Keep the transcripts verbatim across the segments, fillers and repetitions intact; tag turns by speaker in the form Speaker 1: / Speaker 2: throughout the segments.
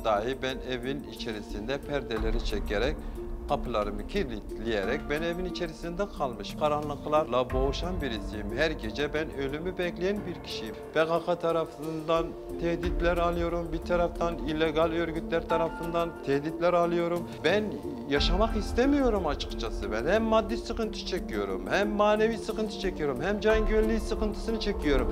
Speaker 1: dahi ben evin içerisinde perdeleri çekerek, kapılarımı kilitleyerek ben evin içerisinde kalmış, karanlıklarla boğuşan birisiyim. Her gece ben ölümü bekleyen bir kişiyim. P K K tarafından tehditler alıyorum, bir taraftan illegal örgütler tarafından tehditler alıyorum. Ben yaşamak istemiyorum açıkçası. Ben hem maddi sıkıntı çekiyorum, hem manevi sıkıntı çekiyorum, hem can güvenliği sıkıntısını çekiyorum.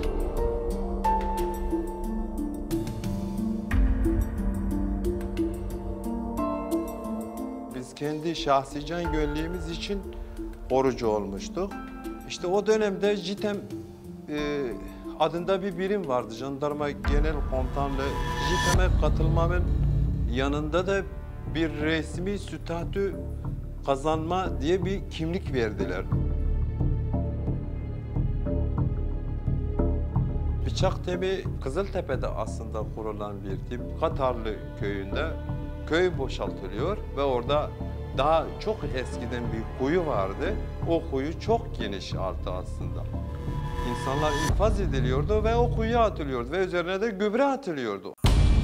Speaker 1: Kendi şahsi can güvenliğimiz için orucu olmuştuk. İşte o dönemde JITEM e, adında bir birim vardı. Jandarma Genel Komutanlığı. JITEM'e katılmamın yanında da bir resmi statü kazanma diye bir kimlik verdiler. Bıçaktemi Kızıltepe'de aslında kurulan bir tim. Katarlı köyünde köy boşaltılıyor ve orada daha çok eskiden bir kuyu vardı. O kuyu çok geniş altı aslında. İnsanlar infaz ediliyordu ve o kuyuya atılıyordu ve üzerine de gübre atılıyordu.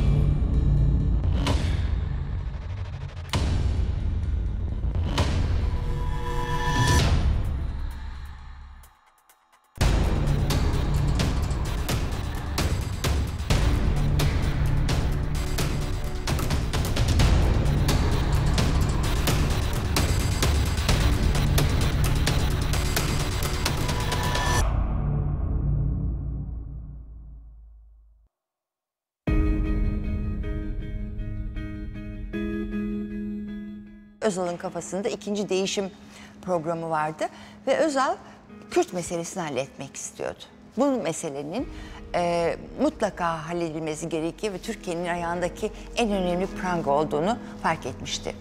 Speaker 2: Özal'ın kafasında ikinci değişim programı vardı ve Özal Kürt meselesini halletmek istiyordu. Bu meselenin e, mutlaka halledilmesi gerekiyor ve Türkiye'nin ayağındaki en önemli pranga olduğunu fark etmişti.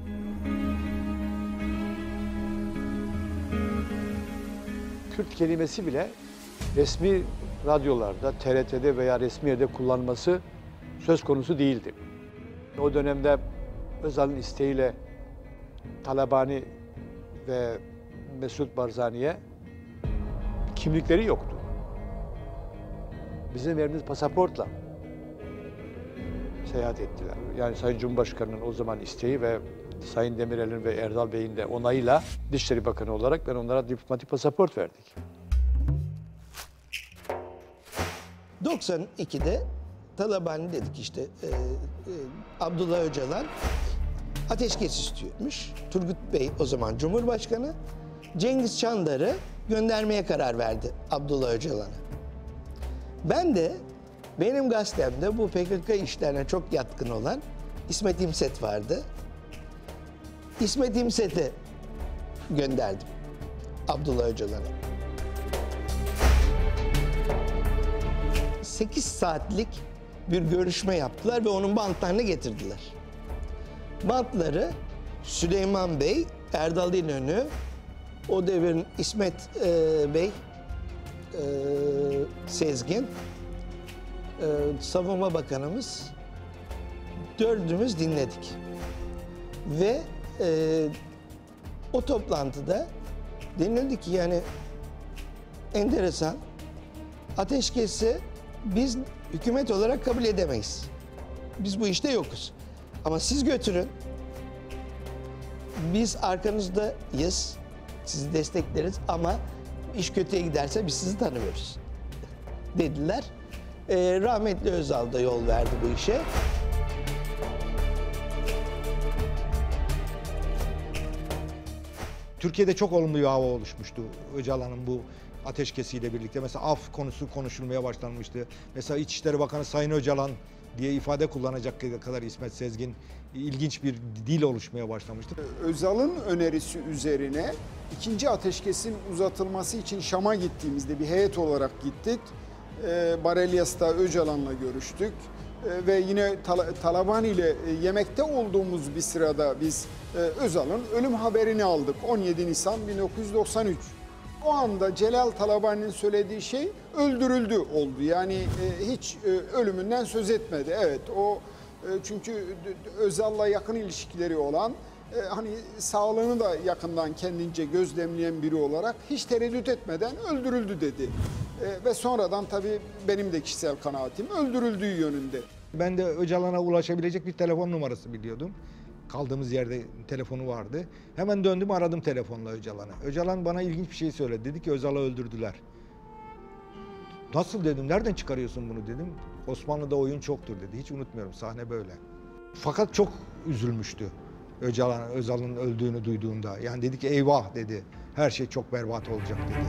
Speaker 3: Kürt kelimesi bile resmi radyolarda, T R T'de veya resmi yerde kullanılması söz konusu değildi. O dönemde Özal'ın isteğiyle Talabani ve Mesut Barzani'ye kimlikleri yoktu. Bizim verdiğimiz pasaportla seyahat ettiler. Yani Sayın Cumhurbaşkanı'nın o zaman isteği ve Sayın Demirel'in ve Erdal Bey'in de onayıyla Dışişleri Bakanı olarak ben onlara diplomatik pasaport verdik.
Speaker 4: doksan ikide Talabani dedik işte e, e, Abdullah Öcalan ateşkes istiyormuş. Turgut Bey o zaman Cumhurbaşkanı. Cengiz Çandar'ı göndermeye karar verdi Abdullah Öcalan'a. Ben de benim gazetemde bu P K K işlerine çok yatkın olan İsmet İmset vardı. İsmet İmset'e gönderdim Abdullah Öcalan'a. sekiz saatlik bir görüşme yaptılar ve onun bantlarını getirdiler. Bantları Süleyman Bey, Erdal İnönü, o devrin İsmet e, Bey, e, Sezgin, e, Savunma Bakanımız dördümüz dinledik. Ve e, o toplantıda denildi ki yani enteresan, ateşkesi biz hükümet olarak kabul edemeyiz. Biz bu işte yokuz. Ama siz götürün. Biz arkanızdayız. Sizi destekleriz ama iş kötüye giderse biz sizi tanımıyoruz dediler. Ee, rahmetli Özal da yol verdi bu işe.
Speaker 5: Türkiye'de çok olumlu bir hava oluşmuştu Öcalan'ın bu ateşkesiyle birlikte. Mesela af konusu konuşulmaya başlanmıştı. Mesela İçişleri Bakanı Sayın Öcalan diye ifade kullanacak kadar İsmet Sezgin, ilginç bir dil oluşmaya başlamıştı.
Speaker 6: Özal'ın önerisi üzerine ikinci ateşkesin uzatılması için Şam'a gittiğimizde bir heyet olarak gittik. E, Barelyas'ta Öcalan'la görüştük. E, ve yine Tal Talabani ile e, yemekte olduğumuz bir sırada biz e, Özal'ın ölüm haberini aldık. on yedi Nisan bin dokuz yüz doksan üç. O anda Celal Talabani'nin söylediği şey öldürüldü oldu. Yani e, hiç e, ölümünden söz etmedi. Evet o e, çünkü Özal'la yakın ilişkileri olan e, hani sağlığını da yakından kendince gözlemleyen biri olarak hiç tereddüt etmeden öldürüldü dedi. E, ve sonradan tabii benim de kişisel kanaatim öldürüldüğü yönünde.
Speaker 5: Ben de Öcalan'a ulaşabilecek bir telefon numarası biliyordum. Kaldığımız yerde telefonu vardı. Hemen döndüm, aradım telefonla Öcalan'ı. Öcalan bana ilginç bir şey söyledi. Dedi ki Özal'ı öldürdüler. Nasıl dedim, nereden çıkarıyorsun bunu dedim. Osmanlı'da oyun çoktur dedi. Hiç unutmuyorum, sahne böyle. Fakat çok üzülmüştü Öcalan, Özal'ın öldüğünü duyduğunda. Yani dedi ki eyvah dedi, her şey çok berbat olacak dedi.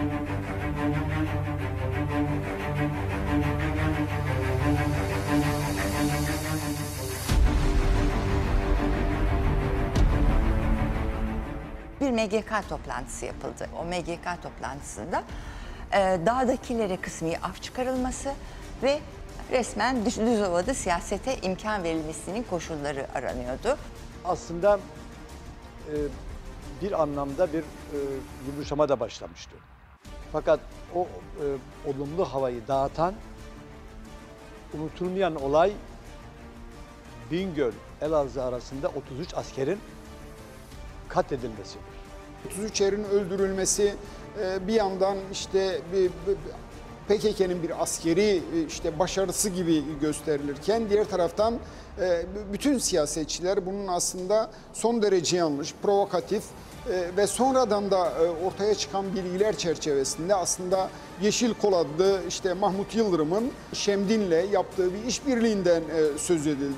Speaker 2: Bir M G K toplantısı yapıldı. O M G K toplantısında e, dağdakilere kısmi af çıkarılması ve resmen düz, düz ovada siyasete imkan verilmesinin koşulları aranıyordu.
Speaker 3: Aslında e, bir anlamda bir e, yumuşama da başlamıştı. Fakat o e, olumlu havayı dağıtan, unutulmayan olay Bingöl, Elazığ arasında otuz üç askerin katledilmesidir.
Speaker 6: otuz üç erin öldürülmesi bir yandan işte P K K'nin bir askeri işte başarısı gibi gösterilirken diğer taraftan bütün siyasetçiler bunun aslında son derece yanlış, provokatif ve sonradan da ortaya çıkan bilgiler çerçevesinde aslında Yeşil Kol adlı işte Mahmut Yıldırım'ın Şemdin'le yaptığı bir işbirliğinden söz edildi.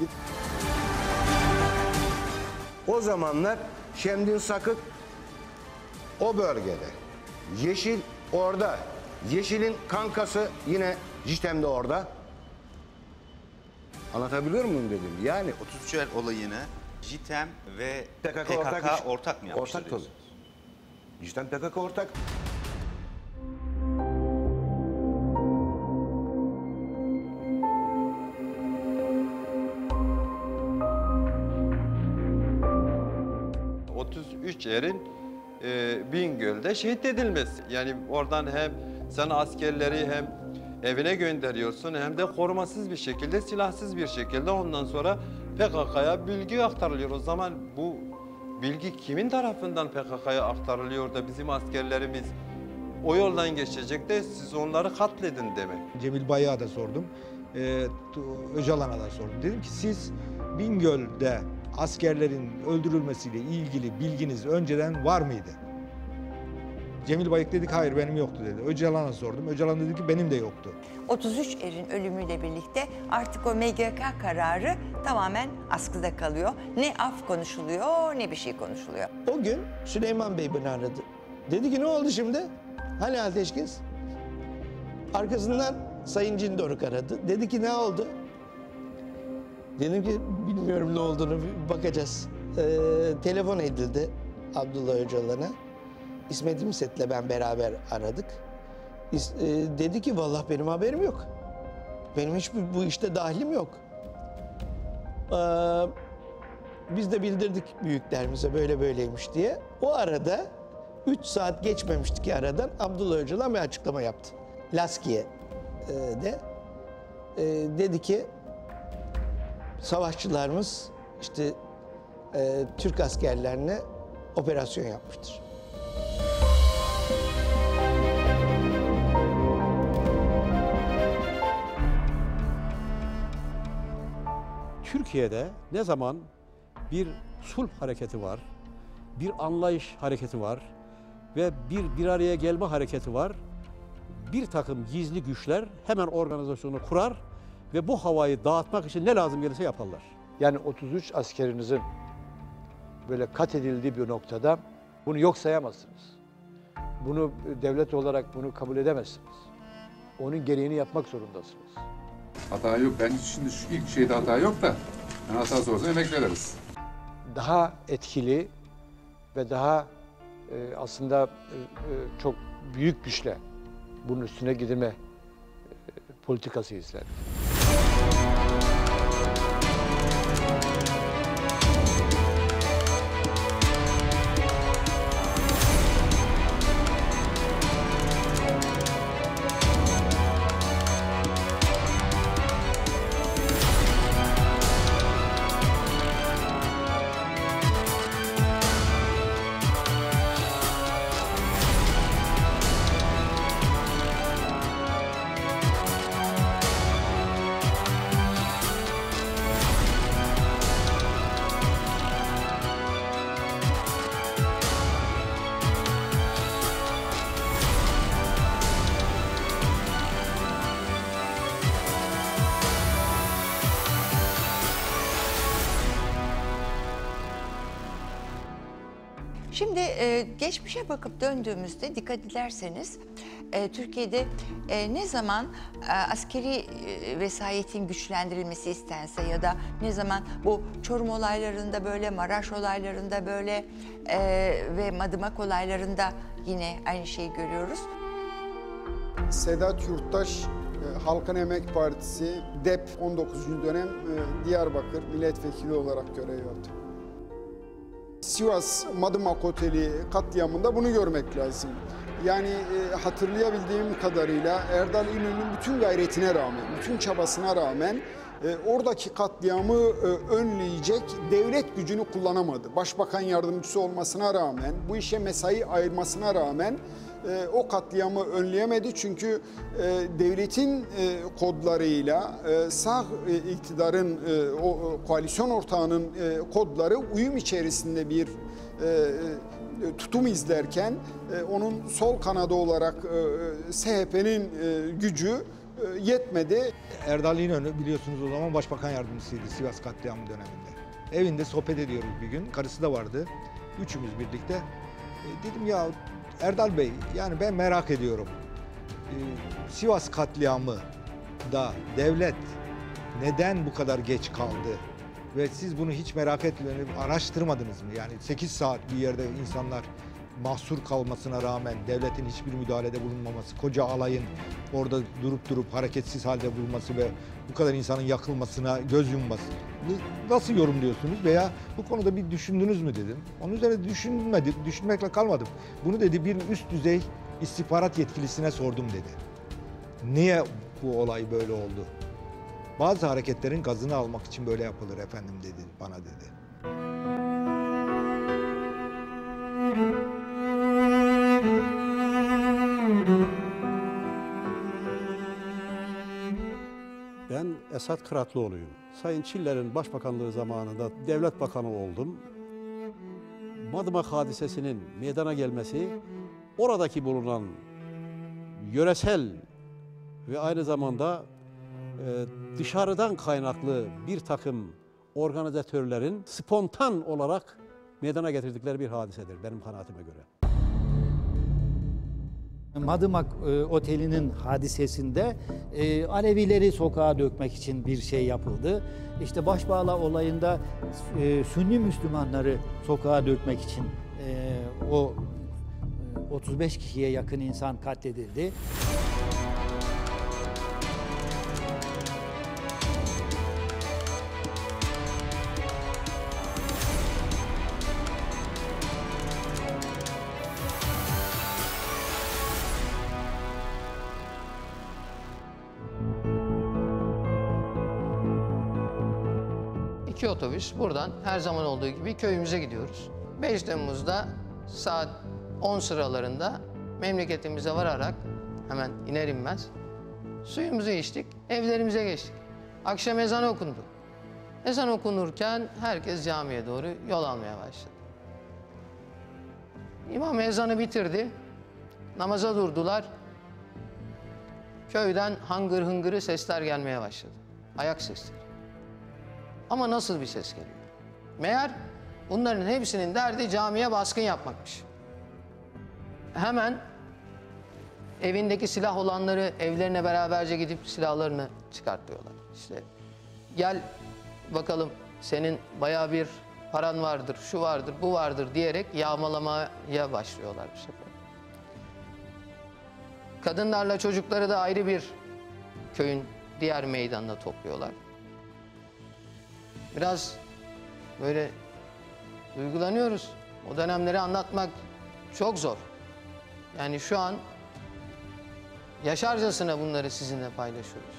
Speaker 4: O zamanlar Şemdin Sakık o bölgede. Yeşil orada. Yeşil'in kankası yine Jitem'de orada. Anlatabiliyor muyum dedim. Yani
Speaker 7: otuz üç er olayını Jitem ve
Speaker 4: P K K,
Speaker 7: P K K
Speaker 4: ortak,
Speaker 7: ortak mı yapmıştır?
Speaker 4: Ortak tabii. Jitem P K K ortak.
Speaker 1: otuz üç erin e, Bingöl'de şehit edilmesi. Yani oradan hem sen askerleri hem evine gönderiyorsun hem de korumasız bir şekilde, silahsız bir şekilde ondan sonra P K K'ya bilgi aktarılıyor. O zaman bu bilgi kimin tarafından P K K'ya aktarılıyor da bizim askerlerimiz o yoldan geçecek de siz onları katledin demek.
Speaker 5: Cemil Bayık'a da sordum, ee, Öcalan'a da sordum. Dedim ki siz Bingöl'de askerlerin öldürülmesiyle ilgili bilginiz önceden var mıydı? Cemil Bayık dedi ki hayır benim yoktu dedi. Öcalan'a sordum. Öcalan dedi ki benim de yoktu.
Speaker 2: otuz üç erin ölümüyle birlikte artık o M G K kararı tamamen askıda kalıyor. Ne af konuşuluyor ne bir şey konuşuluyor.
Speaker 4: O gün Süleyman Bey beni aradı. Dedi ki ne oldu şimdi? Hani ateşkes? Arkasından Sayın Cindoruk aradı. Dedi ki ne oldu? Dedim ki bilmiyorum ne olduğunu, bakacağız. Ee, telefon edildi Abdullah Öcalan'a. İsmet İmset'le ben beraber aradık. İs, e, dedi ki vallahi benim haberim yok. Benim hiç bu işte dahilim yok. Ee, biz de bildirdik büyüklerimize böyle böyleymiş diye. O arada üç saat geçmemişti ki aradan Abdullah Öcalan bir açıklama yaptı. Laskiye'de e, dedi ki savaşçılarımız işte e, Türk askerlerine operasyon yapmıştır.
Speaker 8: Türkiye'de ne zaman bir sulh hareketi var, bir anlayış hareketi var ve bir bir araya gelme hareketi var, bir takım gizli güçler hemen organizasyonu kurar ve bu havayı dağıtmak için ne lazım gelirse yaparlar.
Speaker 3: Yani otuz üç askerinizin böyle katledildiği bir noktada bunu yok sayamazsınız. Bunu devlet olarak bunu kabul edemezsiniz. Onun gereğini yapmak zorundasınız.
Speaker 9: Hata yok. Ben şimdi şu ilk şeyde hata yok da yani hatası olsa emek veririz.
Speaker 3: Daha etkili ve daha e, aslında e, e, çok büyük güçle bunun üstüne gidilme e, politikası izlenir.
Speaker 2: Şimdi e, geçmişe bakıp döndüğümüzde dikkat ederseniz e, Türkiye'de e, ne zaman e, askeri e, vesayetin güçlendirilmesi istense ya da ne zaman bu Çorum olaylarında böyle, Maraş olaylarında böyle e, ve Madımak olaylarında yine aynı şeyi görüyoruz.
Speaker 6: Sedat Yurttaş, e, Halkın Emek Partisi, D E P on dokuzuncu dönem e, Diyarbakır milletvekili olarak görev yaptı. Sivas Madımak Oteli katliamında bunu görmek lazım. Yani e, hatırlayabildiğim kadarıyla Erdal İnönü'nün bütün gayretine rağmen, bütün çabasına rağmen e, oradaki katliamı e, önleyecek devlet gücünü kullanamadı. Başbakan yardımcısı olmasına rağmen, bu işe mesai ayırmasına rağmen e, o katliamı önleyemedi. Çünkü e, devletin e, kodlarıyla e, sağ e, iktidarın, e, o koalisyon ortağının e, kodları uyum içerisinde bir e, tutum izlerken e, onun sol kanadı olarak e, S H P'nin e, gücü e, yetmedi.
Speaker 5: Erdal İnönü biliyorsunuz o zaman başbakan yardımcısıydı Sivas katliamı döneminde. Evinde sohbet ediyoruz bir gün. Karısı da vardı. Üçümüz birlikte. E, dedim ya Erdal Bey, yani ben merak ediyorum. E, Sivas katliamı da devlet neden bu kadar geç kaldı? Ve siz bunu hiç merak etmediniz, araştırmadınız mı? Yani sekiz saat bir yerde insanlar mahsur kalmasına rağmen devletin hiçbir müdahalede bulunmaması, koca alayın orada durup durup hareketsiz halde bulunması ve bu kadar insanın yakılmasına göz yumması. Nasıl yorumluyorsunuz veya bu konuda bir düşündünüz mü dedim. Onun üzerine düşünmedim, düşünmekle kalmadım. Bunu dedi bir üst düzey istihbarat yetkilisine sordum dedi. Niye bu olay böyle oldu? Bazı hareketlerin gazını almak için böyle yapılır efendim dedi, bana dedi.
Speaker 8: Ben Esat Kıratlıoğlu'yum. Sayın Çiller'in başbakanlığı zamanında devlet bakanı oldum. Madımak hadisesinin meydana gelmesi, oradaki bulunan yöresel ve aynı zamanda e, dışarıdan kaynaklı bir takım organizatörlerin spontan olarak meydana getirdikleri bir hadisedir benim kanaatime göre.
Speaker 10: Madımak e, Oteli'nin hadisesinde e, Alevileri sokağa dökmek için bir şey yapıldı. İşte Başbağla olayında e, Sünni Müslümanları sokağa dökmek için e, o e, otuz beş kişiye yakın insan katledildi.
Speaker 11: İki otobüs buradan her zaman olduğu gibi köyümüze gidiyoruz. beş Temmuz'da saat on sıralarında memleketimize vararak hemen iner inmez suyumuzu içtik, evlerimize geçtik. Akşam ezanı okundu. Ezan okunurken herkes camiye doğru yol almaya başladı. İmam ezanı bitirdi, namaza durdular. Köyden hangır hıngırı sesler gelmeye başladı, ayak sesleri. Ama nasıl bir ses geliyor? Meğer bunların hepsinin derdi camiye baskın yapmakmış. Hemen evindeki silah olanları evlerine beraberce gidip silahlarını çıkartıyorlar. İşte gel bakalım senin bayağı bir paran vardır, şu vardır, bu vardır diyerek yağmalamaya başlıyorlar bu sefer. Kadınlarla çocukları da ayrı bir köyün diğer meydanına topluyorlar. Biraz böyle duygulanıyoruz. O dönemleri anlatmak çok zor. Yani şu an yaşarcasına bunları sizinle paylaşıyoruz.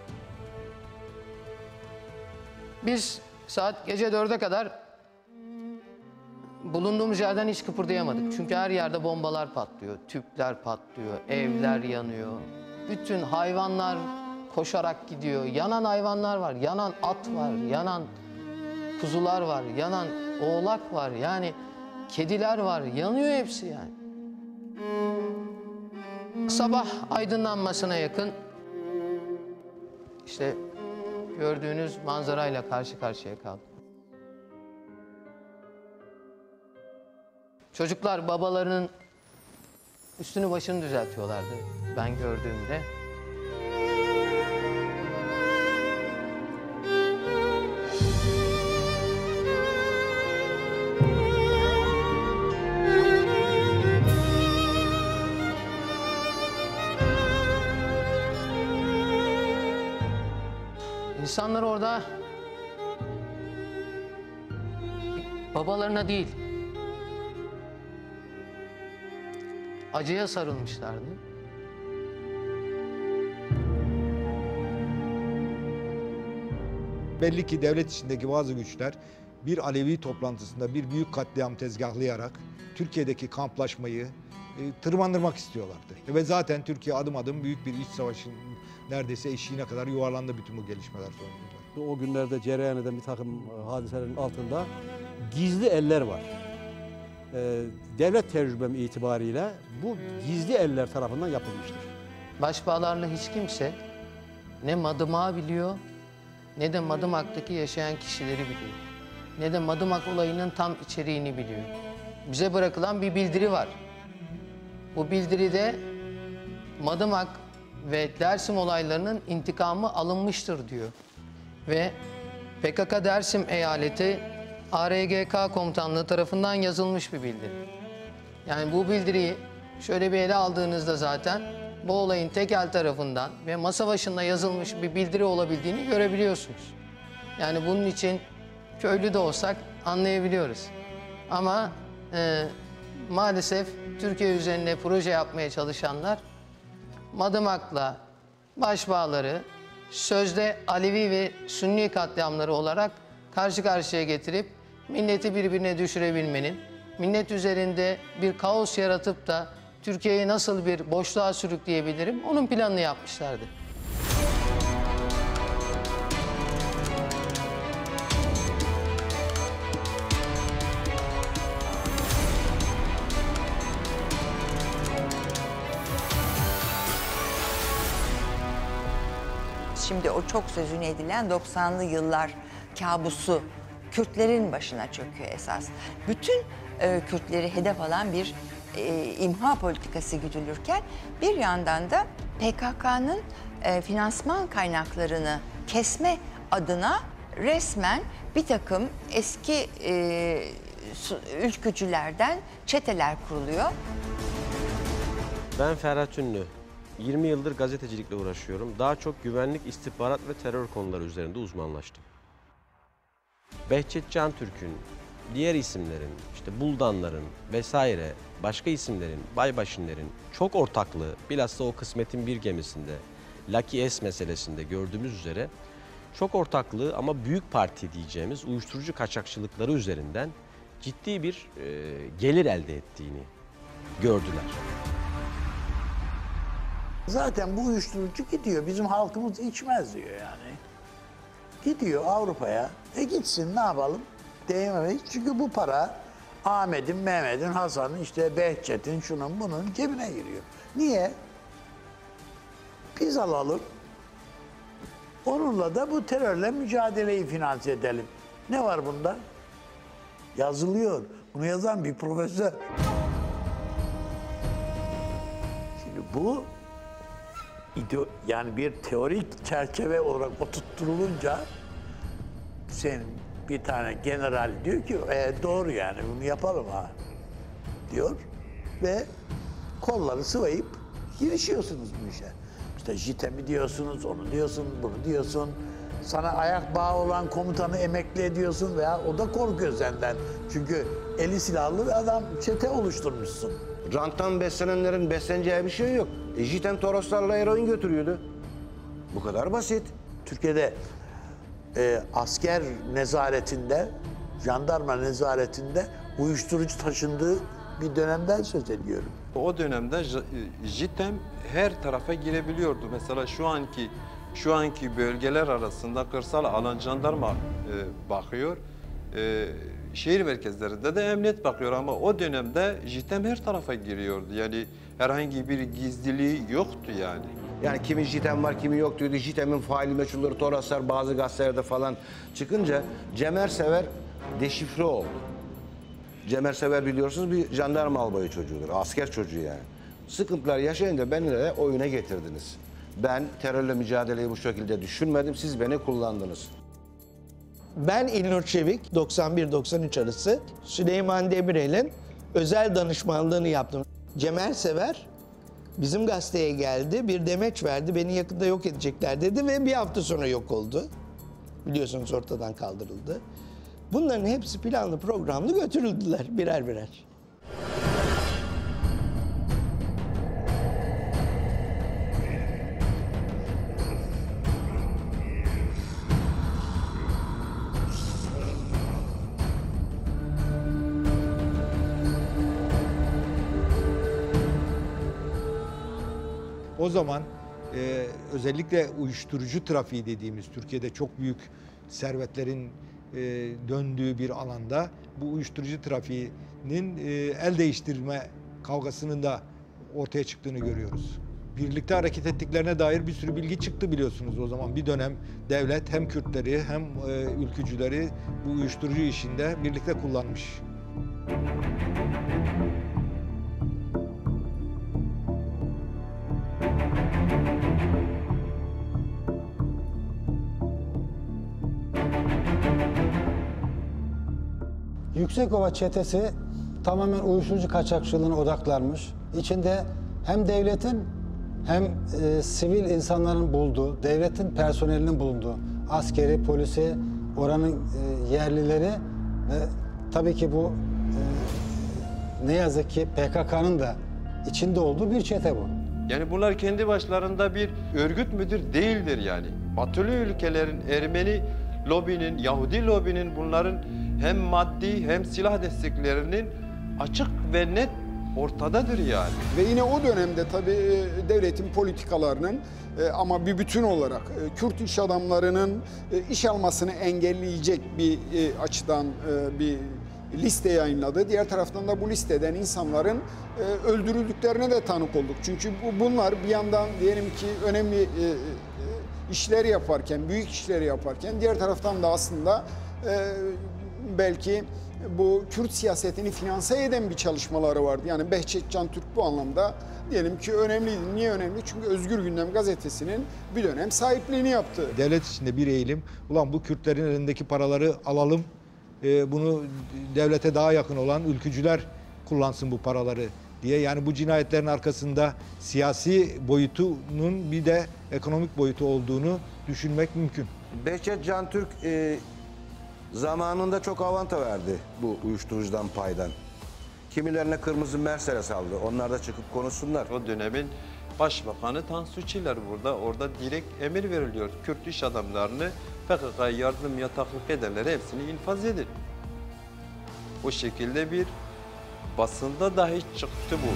Speaker 11: Biz saat gece dörde kadar bulunduğumuz yerden hiç kıpırdayamadık. Çünkü her yerde bombalar patlıyor, tüpler patlıyor, evler yanıyor. Bütün hayvanlar koşarak gidiyor. Yanan hayvanlar var, yanan at var, yanan kuzular var, yanan oğlak var. Yani kediler var, yanıyor hepsi yani. Sabah aydınlanmasına yakın işte gördüğünüz manzarayla karşı karşıya kaldık. Çocuklar babalarının üstünü başını düzeltiyorlardı ben gördüğümde. İnsanlar orada babalarına değil, acıya sarılmışlardı.
Speaker 5: Belli ki devlet içindeki bazı güçler bir Alevi toplantısında bir büyük katliam tezgahlayarak Türkiye'deki kamplaşmayı e, tırmandırmak istiyorlardı. Ve zaten Türkiye adım adım büyük bir iç savaşın neredeyse eşiğine kadar yuvarlandı bütün bu gelişmeler sonucunda.
Speaker 8: O günlerde cereyan eden bir takım hadiselerin altında gizli eller var. Ee, devlet tecrübem itibariyle bu gizli eller tarafından yapılmıştır.
Speaker 11: Başbağlarlı hiç kimse ne Madımak'ı biliyor, ne de Madımak'taki yaşayan kişileri biliyor. Ne de Madımak olayının tam içeriğini biliyor. Bize bırakılan bir bildiri var. Bu bildiride Madımak ve Dersim olaylarının intikamı alınmıştır diyor. Ve P K K Dersim Eyaleti A R G K Komutanlığı tarafından yazılmış bir bildiri. Yani bu bildiriyi şöyle bir ele aldığınızda zaten bu olayın tekel tarafından ve masa başında yazılmış bir bildiri olabildiğini görebiliyorsunuz. Yani bunun için köylü de olsak anlayabiliyoruz. Ama e, maalesef Türkiye üzerinde proje yapmaya çalışanlar Madımak'la başbağları sözde Alevi ve Sünni katliamları olarak karşı karşıya getirip milleti birbirine düşürebilmenin, millet üzerinde bir kaos yaratıp da Türkiye'yi nasıl bir boşluğa sürükleyebilirim onun planını yapmışlardı.
Speaker 2: Şimdi o çok sözünü edilen doksanlı yıllar kabusu Kürtlerin başına çöküyor esas. Bütün e, Kürtleri hedef alan bir e, imha politikası güdülürken bir yandan da P K K'nın e, finansman kaynaklarını kesme adına resmen bir takım eski e, ülkücülerden çeteler kuruluyor.
Speaker 12: Ben Ferhat Ünlü. yirmi yıldır gazetecilikle uğraşıyorum. Daha çok güvenlik, istihbarat ve terör konuları üzerinde uzmanlaştım. Behçet Cantürk'ün, diğer isimlerin, işte Buldanların vesaire başka isimlerin, Baybaşinlerin çok ortaklığı, bilhassa o kısmetin bir gemisinde, Lucky S meselesinde gördüğümüz üzere çok ortaklığı ama büyük parti diyeceğimiz uyuşturucu kaçakçılıkları üzerinden ciddi bir e, gelir elde ettiğini gördüler.
Speaker 13: Zaten bu uyuşturucu gidiyor. Bizim halkımız içmez diyor yani. Gidiyor Avrupa'ya. E gitsin ne yapalım? Değmemeyiz. Çünkü bu para Ahmet'in, Mehmet'in, Hasan'ın, işte Behçet'in, şunun bunun cebine giriyor. Niye? Biz alalım. Onunla da bu terörle mücadeleyi finanse edelim. Ne var bunda? Yazılıyor. Bunu yazan bir profesör. Şimdi bu yani bir teorik çerçeve olarak oturtturulunca senin bir tane general diyor ki e, doğru yani bunu yapalım ha diyor ve kolları sıvayıp girişiyorsunuz bu işe. İşte JITEM'i diyorsunuz, onu diyorsun, bunu diyorsun. Sana ayak bağı olan komutanı emekli ediyorsun veya o da korkuyor senden. Çünkü eli silahlı bir adam, çete oluşturmuşsun.
Speaker 14: Ranttan beslenenlerin besleneceği bir şey yok. E, JITEM Toroslarla eroin götürüyordu. Bu kadar basit.
Speaker 13: Türkiye'de e, asker nezaretinde, jandarma nezaretinde uyuşturucu taşındığı bir dönemden söz ediyorum.
Speaker 1: O dönemde JITEM her tarafa girebiliyordu. Mesela şu anki şu anki bölgeler arasında kırsal alan jandarma e, bakıyor. E, şehir merkezlerinde de emniyet bakıyor ama o dönemde JITEM her tarafa giriyordu. Yani herhangi bir gizliliği yoktu yani.
Speaker 14: Yani kimi JITEM var, kimi yok diyordu. JITEM'in faili meçhulleri, Toroslar bazı gazetelerde falan çıkınca Cem Ersever deşifre oldu. Cemal Sever biliyorsunuz bir jandarma albayı çocuğudur, asker çocuğu yani. Sıkıntılar yaşayınca beni de oyuna getirdiniz. Ben terörle mücadeleyi bu şekilde düşünmedim, siz beni kullandınız.
Speaker 4: Ben İlnur Çevik, doksan bir doksan üç arası Süleyman Demirel'in özel danışmanlığını yaptım. Cemal Sever bizim gazeteye geldi, bir demeç verdi, beni yakında yok edecekler dedi ve bir hafta sonra yok oldu. Biliyorsunuz ortadan kaldırıldı. Bunların hepsi planlı programlı götürüldüler birer birer.
Speaker 5: O zaman e, özellikle uyuşturucu trafiği dediğimiz Türkiye'de çok büyük servetlerin e, döndüğü bir alanda bu uyuşturucu trafiğinin e, el değiştirme kavgasının da ortaya çıktığını görüyoruz. Birlikte hareket ettiklerine dair bir sürü bilgi çıktı biliyorsunuz o zaman. Bir dönem devlet hem Kürtleri hem e, ülkücüleri bu uyuşturucu işinde birlikte kullanmış.
Speaker 15: Yüksekova çetesi tamamen uyuşturucu kaçakçılığına odaklanmış. İçinde hem devletin hem e, sivil insanların bulduğu, devletin personelinin bulunduğu, askeri, polisi, oranın e, yerlileri ve tabii ki bu e, ne yazık ki P K K'nın da içinde olduğu bir çete bu.
Speaker 1: Yani bunlar kendi başlarında bir örgüt müdür değildir yani. Batılı ülkelerin, Ermeni lobinin, Yahudi lobinin bunların hem maddi hem silah desteklerinin açık ve net ortadadır yani.
Speaker 6: Ve yine o dönemde tabii devletin politikalarının ama bir bütün olarak Kürt iş adamlarının iş almasını engelleyecek bir açıdan bir liste yayınladı. Diğer taraftan da bu listeden insanların öldürüldüklerine de tanık olduk. Çünkü bunlar bir yandan diyelim ki önemli işleri yaparken, büyük işleri yaparken diğer taraftan da aslında belki bu Kürt siyasetini finanse eden bir çalışmaları vardı. Yani Behçet Can Türk bu anlamda diyelim ki önemliydi. Niye önemli? Çünkü Özgür Gündem gazetesinin bir dönem sahipliğini yaptı.
Speaker 5: Devlet içinde bir eğilim, ulan bu Kürtlerin elindeki paraları alalım, e, bunu devlete daha yakın olan ülkücüler kullansın bu paraları diye. Yani bu cinayetlerin arkasında siyasi boyutunun bir de ekonomik boyutu olduğunu düşünmek mümkün.
Speaker 14: Behçet Can Türk e, zamanında çok avanta verdi bu uyuşturucudan paydan. Kimilerine kırmızı Mercedes aldı. Onlar da çıkıp konuşsunlar.
Speaker 1: O dönemin Başbakanı Tansu Çiller burada. Orada direkt emir veriliyor. Kürt iş adamlarını P K K'ya yardım yataklık edenleri hepsini infaz edin. O şekilde bir basında dahi çıktı bu.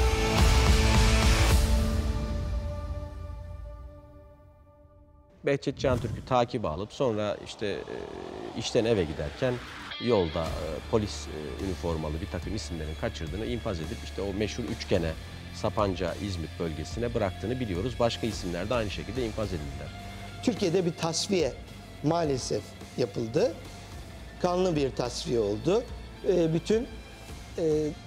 Speaker 12: Behçet Can Türk'ü takip alıp sonra işte e, işten eve giderken yolda e, polis e, üniformalı bir takım isimlerin kaçırdığını infaz edip işte o meşhur üçgene Sapanca, İzmit bölgesine bıraktığını biliyoruz. Başka isimler de aynı şekilde infaz edildiler.
Speaker 4: Türkiye'de bir tasfiye maalesef yapıldı. Kanlı bir tasfiye oldu. E, bütün e,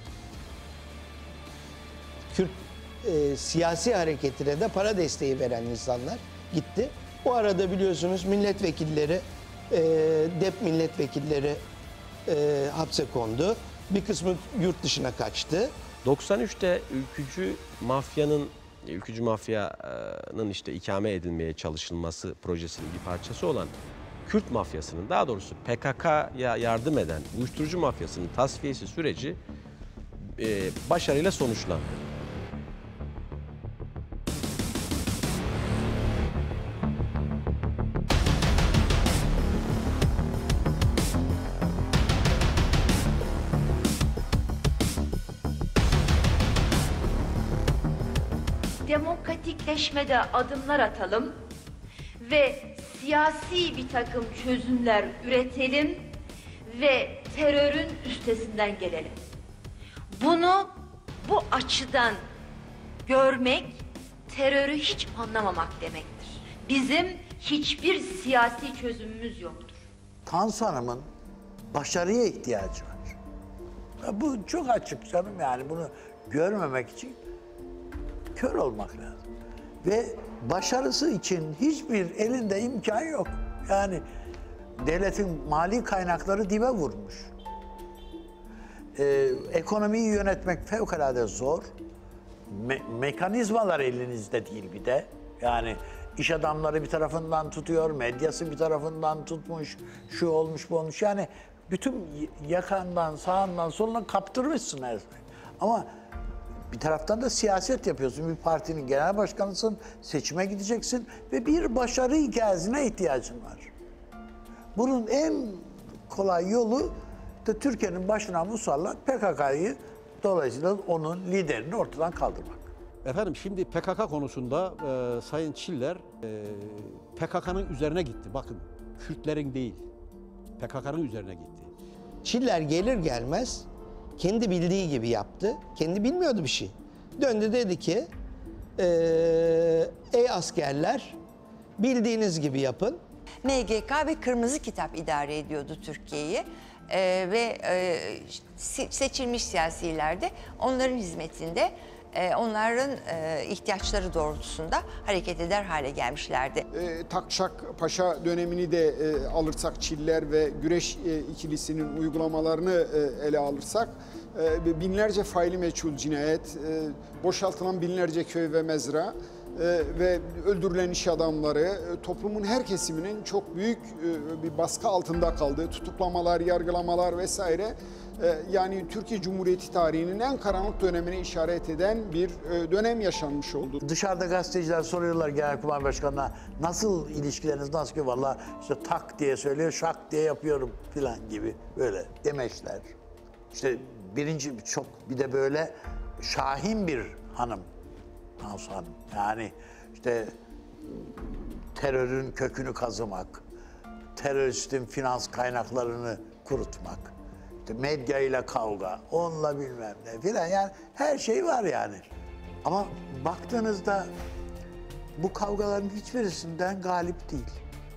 Speaker 4: Kürt e, siyasi hareketine de para desteği veren insanlar gitti. O arada biliyorsunuz milletvekilleri, e, D E P milletvekilleri e, hapse kondu. Bir kısmı yurt dışına kaçtı.
Speaker 12: doksan üçte ülkücü mafyanın, ülkücü mafyanın işte ikame edilmeye çalışılması projesinin bir parçası olan Kürt mafyasının, daha doğrusu P K K'ya yardım eden uyuşturucu mafyasının tasfiyesi süreci e, başarıyla sonuçlandı.
Speaker 16: Demokratikleşmede adımlar atalım ve siyasi bir takım çözümler üretelim ve terörün üstesinden gelelim. Bunu bu açıdan görmek terörü hiç anlamamak demektir. Bizim hiçbir siyasi çözümümüz yoktur.
Speaker 13: Tansu Hanım'ın başarıya ihtiyacı var. Bu çok açık canım, yani bunu görmemek için kör olmak lazım. Ve başarısı için hiçbir elinde imkan yok. Yani devletin mali kaynakları dibe vurmuş. Ee, ekonomiyi yönetmek fevkalade zor. Me mekanizmalar elinizde değil bir de. Yani iş adamları bir tarafından tutuyor, medyası bir tarafından tutmuş, şu olmuş bu olmuş. Yani bütün yakandan, sağından, solundan kaptırmışsın her şeyi. Ama bir taraftan da siyaset yapıyorsun. Bir partinin genel başkanısın, seçime gideceksin ve bir başarı hikayesine ihtiyacın var. Bunun en kolay yolu da Türkiye'nin başına musallat P K K'yı, dolayısıyla onun liderini ortadan kaldırmak.
Speaker 8: Efendim şimdi P K K konusunda e, Sayın Çiller e, P K K'nın üzerine gitti. Bakın Kürtlerin değil, P K K'nın üzerine gitti.
Speaker 4: Çiller gelir gelmez kendi bildiği gibi yaptı. Kendi bilmiyordu bir şey. Döndü dedi ki ee, ey askerler bildiğiniz gibi yapın.
Speaker 2: M G K ve Kırmızı Kitap idare ediyordu Türkiye'yi. Ee, ve e, seçilmiş siyasiler de onların hizmetinde, e, onların e, ihtiyaçları doğrultusunda hareket eder hale gelmişlerdi.
Speaker 6: E, Takşak Paşa dönemini de e, alırsak, Çiller ve Güreş e, ikilisinin uygulamalarını e, ele alırsak, e, binlerce faili meçhul cinayet, e, boşaltılan binlerce köy ve mezra, Ee, ve öldürülen iş adamları, e, toplumun her kesiminin çok büyük e, bir baskı altında kaldığı, tutuklamalar, yargılamalar vesaire, e, yani Türkiye Cumhuriyeti tarihinin en karanlık dönemine işaret eden bir e, dönem yaşanmış oldu.
Speaker 13: Dışarıda gazeteciler soruyorlar Genelkurmay Başkanı'na, nasıl ilişkileriniz, nasıl ki, valla işte tak diye söylüyor, şak diye yapıyorum filan gibi böyle demeçler. İşte birinci çok bir de böyle şahin bir hanım. Tansu Hanım. Yani işte terörün kökünü kazımak, teröristin finans kaynaklarını kurutmak, işte medyayla kavga, onunla bilmem ne filan, yani her şey var yani. Ama baktığınızda bu kavgaların hiçbirisinden galip değil.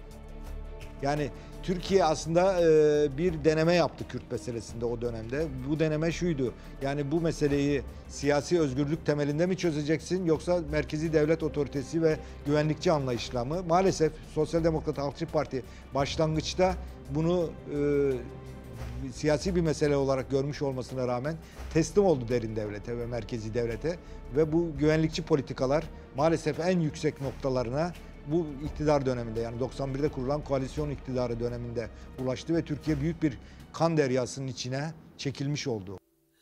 Speaker 5: Yani Türkiye aslında e, bir deneme yaptı Kürt meselesinde o dönemde. Bu deneme şuydu: yani bu meseleyi siyasi özgürlük temelinde mi çözeceksin, yoksa merkezi devlet otoritesi ve güvenlikçi anlayışla mı? Maalesef Sosyal Demokrat Halkçı Parti başlangıçta bunu e, siyasi bir mesele olarak görmüş olmasına rağmen teslim oldu derin devlete ve merkezi devlete ve bu güvenlikçi politikalar maalesef en yüksek noktalarına bu iktidar döneminde, yani doksan birde kurulan koalisyon iktidarı döneminde ulaştı ve Türkiye büyük bir kan deryasının içine çekilmiş oldu.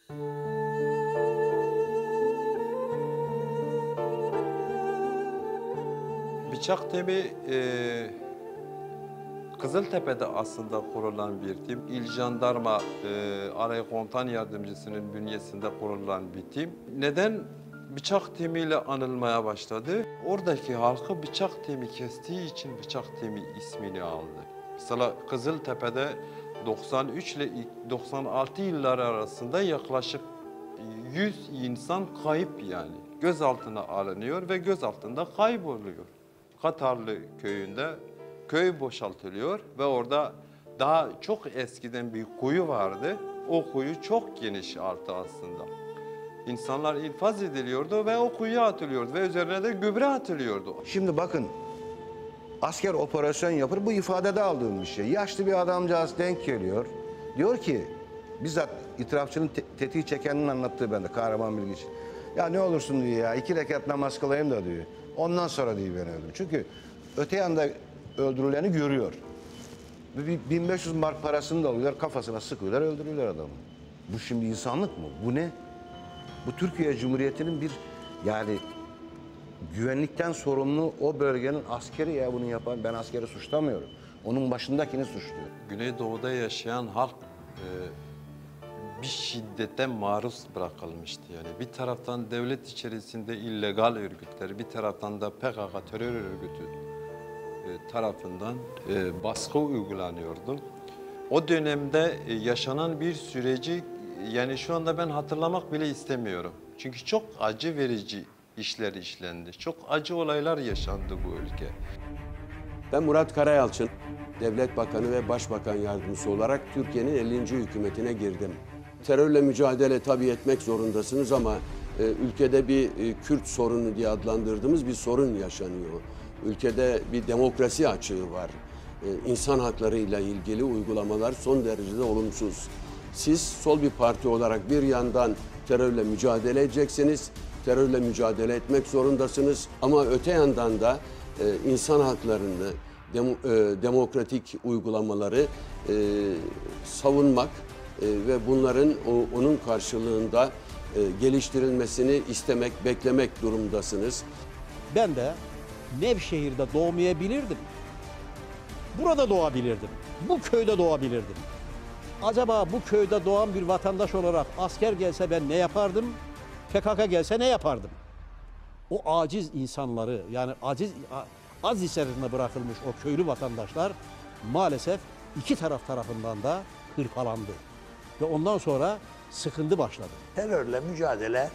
Speaker 1: Bıçak temi e, Kızıltepe'de aslında kurulan bir tim. İl Jandarma e, Alay Komutan Yardımcısının bünyesinde kurulan bir tim. Neden bıçak timiyle anılmaya başladı? Oradaki halkı bıçak timi kestiği için bıçak timi ismini aldı. Mesela Kızıltepe'de doksan üç ile doksan altı yılları arasında yaklaşık yüz insan kayıp, yani gözaltına alınıyor ve gözaltında kayboluyor. Katarlı köyünde köy boşaltılıyor ve orada daha çok eskiden bir kuyu vardı. O kuyu çok geniş altı aslında. İnsanlar infaz ediliyordu ve o kuyuya atılıyordu ve üzerine de gübre atılıyordu.
Speaker 14: Şimdi bakın, asker operasyon yapar, bu ifadede aldığım bir şey. Yaşlı bir adamcağız denk geliyor. Diyor ki, bizzat itirafçının te tetiği çekenin anlattığı bende, Kahraman Bilgiç. Ya ne olursun diyor ya, iki rekat namaz kılayım da diyor. Ondan sonra diyor ben öldüm. Çünkü öte yanda öldürüleni görüyor. Ve bin beş yüz mark parasını da alıyorlar, kafasına sıkıyorlar, öldürüyorlar adamı. Bu şimdi insanlık mı? Bu ne? Bu Türkiye Cumhuriyeti'nin bir, yani güvenlikten sorumlu o bölgenin askeri ya bunu yapan. Ben askeri suçlamıyorum. Onun başındakini suçluyor.
Speaker 1: Güneydoğu'da yaşayan halk e, bir şiddete maruz bırakılmıştı. Yani bir taraftan devlet içerisinde illegal örgütler, bir taraftan da P K K terör örgütü e, tarafından e, baskı uygulanıyordu. O dönemde e, yaşanan bir süreci, yani şu anda ben hatırlamak bile istemiyorum. Çünkü çok acı verici işler işlendi. Çok acı olaylar yaşandı bu ülke.
Speaker 17: Ben Murat Karayalçın, Devlet Bakanı ve Başbakan Yardımcısı olarak Türkiye'nin ellinci hükümetine girdim. terörle mücadele tabii etmek zorundasınız ama e, ülkede bir e, Kürt sorunu diye adlandırdığımız bir sorun yaşanıyor. Ülkede bir demokrasi açığı var. E, insan haklarıyla ilgili uygulamalar son derecede olumsuz. Siz sol bir parti olarak bir yandan terörle mücadele edeceksiniz, terörle mücadele etmek zorundasınız ama öte yandan da e, insan haklarını, dem, e, demokratik uygulamaları e, savunmak e, ve bunların o, onun karşılığında e, geliştirilmesini istemek, beklemek durumdasınız.
Speaker 8: Ben de Nevşehir'de doğmayabilirdim. Burada doğabilirdim. Bu köyde doğabilirdim. Acaba bu köyde doğan bir vatandaş olarak asker gelse ben ne yapardım? P K K gelse ne yapardım? O aciz insanları, yani aciz az içerisinde bırakılmış o köylü vatandaşlar maalesef iki taraf tarafından da hırpalandı. Ve ondan sonra sıkıntı başladı.
Speaker 13: Terörle mücadele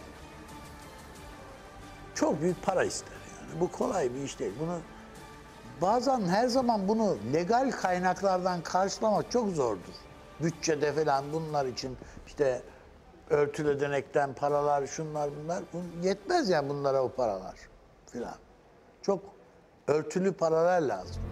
Speaker 13: çok büyük para ister. Yani. Bu kolay bir iş değil. Bunu bazen her zaman bunu legal kaynaklardan karşılamak çok zordur. Bütçede falan bunlar için işte örtülü ödenekten paralar, şunlar bunlar. Yetmez yani bunlara o paralar filan. Çok örtülü paralar lazım.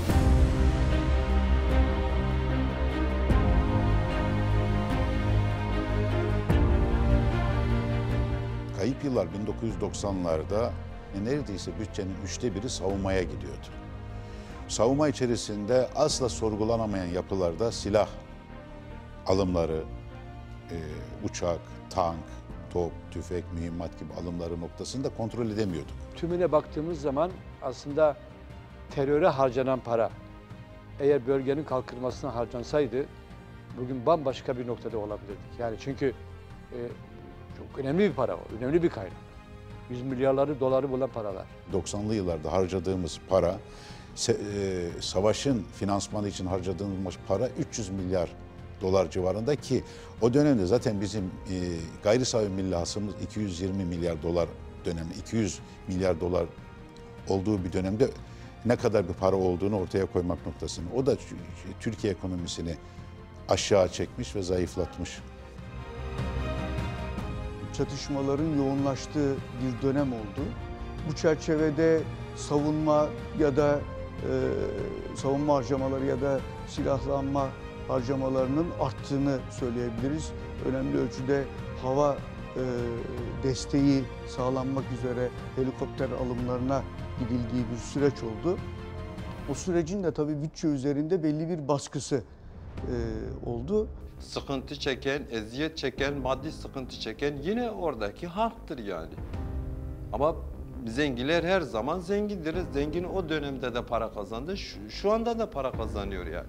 Speaker 18: Kayıp yıllar bin dokuz yüz doksanlarda neredeyse bütçenin üçte biri savunmaya gidiyordu. Savunma içerisinde asla sorgulanamayan yapılarda silah alımları, e, uçak, tank, top, tüfek, mühimmat gibi alımları noktasında kontrol edemiyorduk.
Speaker 3: Tümüne baktığımız zaman aslında teröre harcanan para eğer bölgenin kalkınmasına harcansaydı bugün bambaşka bir noktada olabilirdik. Yani çünkü e, çok önemli bir para o, önemli bir kaynak. Yüz milyarları doları bulan paralar.
Speaker 18: doksanlı yıllarda harcadığımız para, e, savaşın finansmanı için harcadığımız para üç yüz milyar dolar civarında ki o dönemde zaten bizim e, gayri safi milli hasılımız iki yüz yirmi milyar dolar dönemi, iki yüz milyar dolar olduğu bir dönemde ne kadar bir para olduğunu ortaya koymak noktasını. O da Türkiye ekonomisini aşağı çekmiş ve zayıflatmış.
Speaker 19: Çatışmaların yoğunlaştığı bir dönem oldu. Bu çerçevede savunma ya da e, savunma harcamaları ya da silahlanma harcamalarının arttığını söyleyebiliriz. Önemli ölçüde hava e, desteği sağlanmak üzere helikopter alımlarına gidildiği bir süreç oldu. O sürecin de tabii bütçe üzerinde belli bir baskısı e, oldu.
Speaker 1: Sıkıntı çeken, eziyet çeken, maddi sıkıntı çeken yine oradaki halktır yani. Ama zenginler her zaman zengindir. Zengin o dönemde de para kazandı, şu, şu anda da para kazanıyor yani.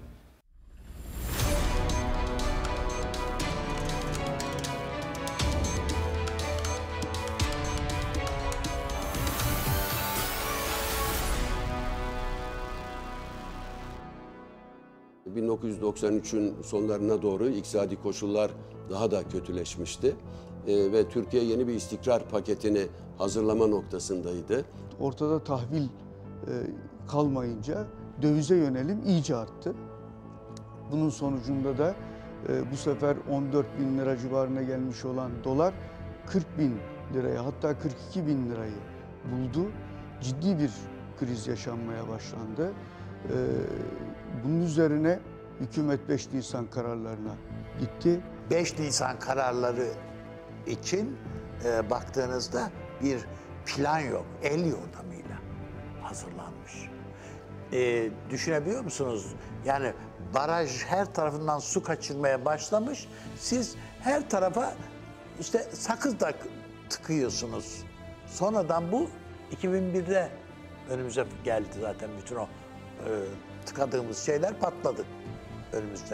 Speaker 17: bin dokuz yüz doksan üçün sonlarına doğru iktisadi koşullar daha da kötüleşmişti ee, ve Türkiye yeni bir istikrar paketini hazırlama noktasındaydı.
Speaker 19: Ortada tahvil e, kalmayınca dövize yönelim iyice arttı. Bunun sonucunda da e, bu sefer on dört bin lira civarına gelmiş olan dolar kırk bin liraya hatta kırk iki bin lirayı buldu. Ciddi bir kriz yaşanmaya başlandı. Ee, bunun üzerine hükümet beş Nisan kararlarına gitti.
Speaker 13: beş Nisan kararları için e, baktığınızda bir plan yok, el yordamıyla hazırlanmış. E, düşünebiliyor musunuz? Yani baraj her tarafından su kaçırmaya başlamış. Siz her tarafa işte sakızla tıkıyorsunuz. Sonradan bu iki bin birde önümüze geldi zaten bütün o e, tıkadığımız şeyler patladı önümüzde.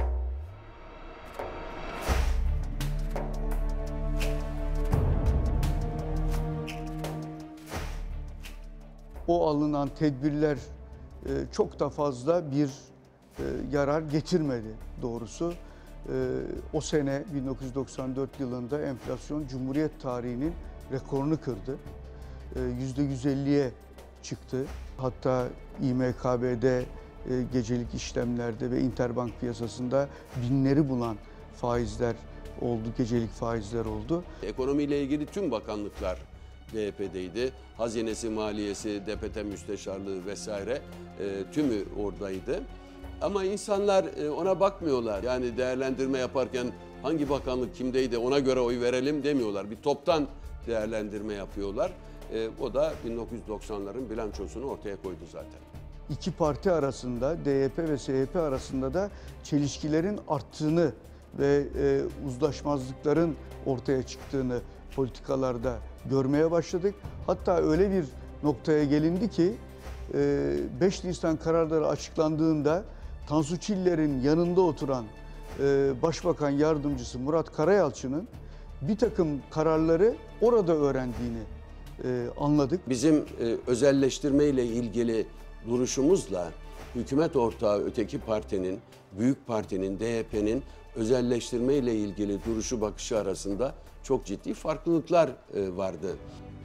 Speaker 19: O alınan tedbirler e, çok da fazla bir e, yarar getirmedi doğrusu. E, o sene bin dokuz yüz doksan dört yılında enflasyon Cumhuriyet tarihinin rekorunu kırdı. yüzde yüz elliye çıktı. Hatta İ M K B'de e, gecelik işlemlerde ve interbank piyasasında binleri bulan faizler oldu, gecelik faizler oldu.
Speaker 17: Ekonomiyle ilgili tüm bakanlıklar D H P'deydi. Hazinesi, maliyesi, D P T müsteşarlığı vesaire e, tümü oradaydı. Ama insanlar e, ona bakmıyorlar. Yani değerlendirme yaparken hangi bakanlık kimdeydi ona göre oy verelim demiyorlar. Bir toptan değerlendirme yapıyorlar. E, o da bin dokuz yüz doksanların bilançosunu ortaya koydu zaten.
Speaker 19: İki parti arasında, D H P ve S H P arasında da çelişkilerin arttığını ve e, uzlaşmazlıkların ortaya çıktığını politikalarda görmeye başladık. Hatta öyle bir noktaya gelindi ki beş Nisan kararları açıklandığında Tansu Çiller'in yanında oturan Başbakan Yardımcısı Murat Karayalçı'nın bir takım kararları orada öğrendiğini anladık.
Speaker 17: Bizim özelleştirme ile ilgili duruşumuzla hükümet ortağı öteki partinin, büyük partinin, D H P'nin özelleştirme ile ilgili duruşu bakışı arasında çok ciddi farklılıklar vardı.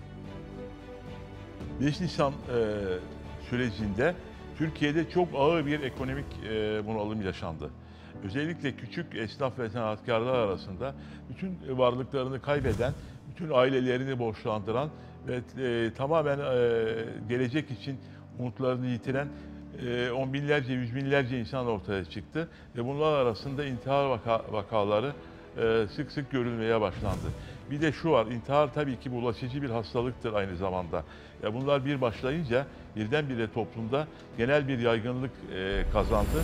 Speaker 20: beş Nisan sürecinde Türkiye'de çok ağır bir ekonomik bunalım yaşandı. Özellikle küçük esnaf ve sanatkarlar arasında bütün varlıklarını kaybeden, bütün ailelerini borçlandıran ve e, tamamen e, gelecek için umutlarını yitiren e, on binlerce, yüz binlerce insan ortaya çıktı. Ve bunlar arasında intihar vaka, vakaları e, sık sık görülmeye başlandı. Bir de şu var, intihar tabii ki bulaşıcı bir hastalıktır aynı zamanda. Ya bunlar bir başlayınca birdenbire toplumda genel bir yaygınlık e, kazandı.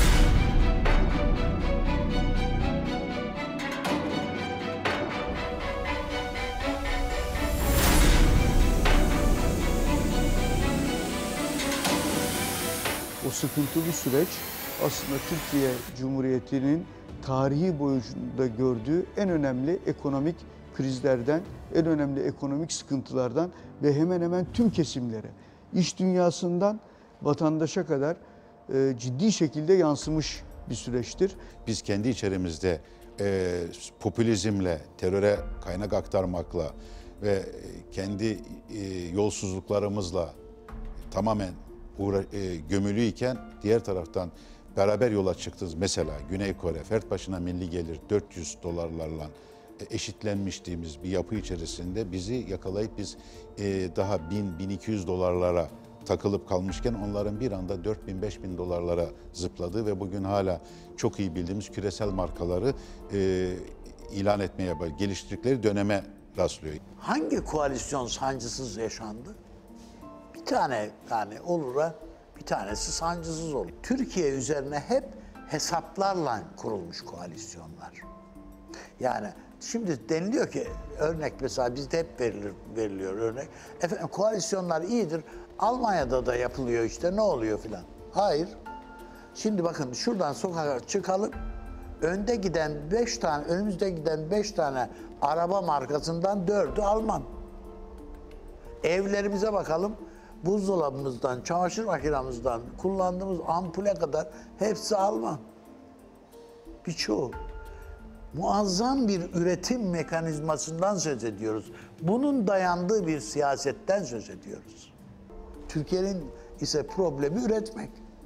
Speaker 19: O sıkıntılı süreç aslında Türkiye Cumhuriyeti'nin tarihi boyunca gördüğü en önemli ekonomik krizlerden, en önemli ekonomik sıkıntılardan ve hemen hemen tüm kesimlere, iş dünyasından vatandaşa kadar e, ciddi şekilde yansımış bir süreçtir.
Speaker 18: Biz kendi içerimizde e, popülizmle, teröre kaynak aktarmakla ve kendi e, yolsuzluklarımızla tamamen uğra- e, gömülüyken diğer taraftan beraber yola çıktınız. Mesela Güney Kore, fert başına milli gelir dört yüz dolarlarla eşitlenmiştiğimiz bir yapı içerisinde bizi yakalayıp biz e, daha bin bin iki yüz dolarlara takılıp kalmışken onların bir anda dört bin beş bin dolarlara zıpladığı ve bugün hala çok iyi bildiğimiz küresel markaları e, ilan etmeye, geliştirdikleri döneme rastlıyor.
Speaker 13: Hangi koalisyon sancısız yaşandı? Bir tane yani olura bir tanesi sancısız olur. Türkiye üzerine hep hesaplarla kurulmuş koalisyonlar. Yani şimdi deniliyor ki örnek mesela bizde hep verilir, veriliyor örnek. Efendim koalisyonlar iyidir. Almanya'da da yapılıyor işte ne oluyor filan. Hayır. Şimdi bakın şuradan sokağa çıkalım. Önde giden beş tane, önümüzde giden beş tane araba markasından dördü Alman. Evlerimize bakalım. Buzdolabımızdan, çamaşır makinemizden, kullandığımız ampule kadar hepsi Alman. Birçoğu. Muazzam bir üretim mekanizmasından söz ediyoruz. Bunun dayandığı bir siyasetten söz ediyoruz. Türkiye'nin ise problemi üretmek.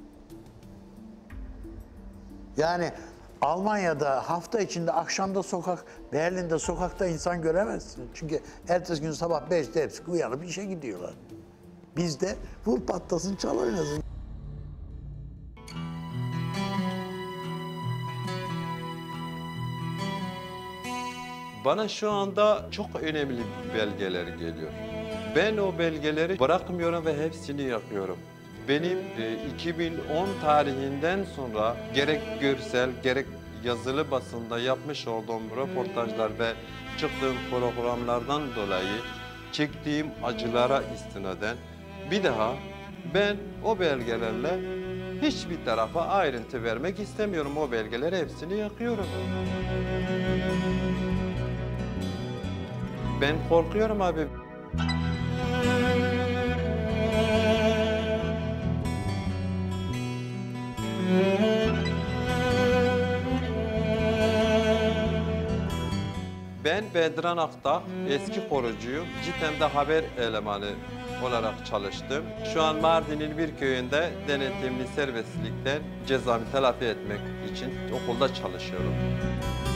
Speaker 13: Yani Almanya'da hafta içinde akşamda sokak, Berlin'de sokakta insan göremezsin. Çünkü ertesi gün sabah beşte hepsi uyanıp işe gidiyorlar. Bizde vur patlasın çal oynasın.
Speaker 1: Bana şu anda çok önemli belgeler geliyor. Ben o belgeleri bırakmıyorum ve hepsini yakıyorum. Benim e, iki bin on tarihinden sonra gerek görsel gerek yazılı basında yapmış olduğum röportajlar ve çıktığım programlardan dolayı çektiğim acılara istinaden bir daha ben o belgelerle hiçbir tarafa ayrıntı vermek istemiyorum. O belgeleri hepsini yakıyorum. Ben korkuyorum abi. Ben Bedran Akta, eski korucuyum. Citem'de haber elemanı olarak çalıştım. Şu an Mardin'in bir köyünde denetimli serbestlikten cezamı telafi etmek için okulda çalışıyorum.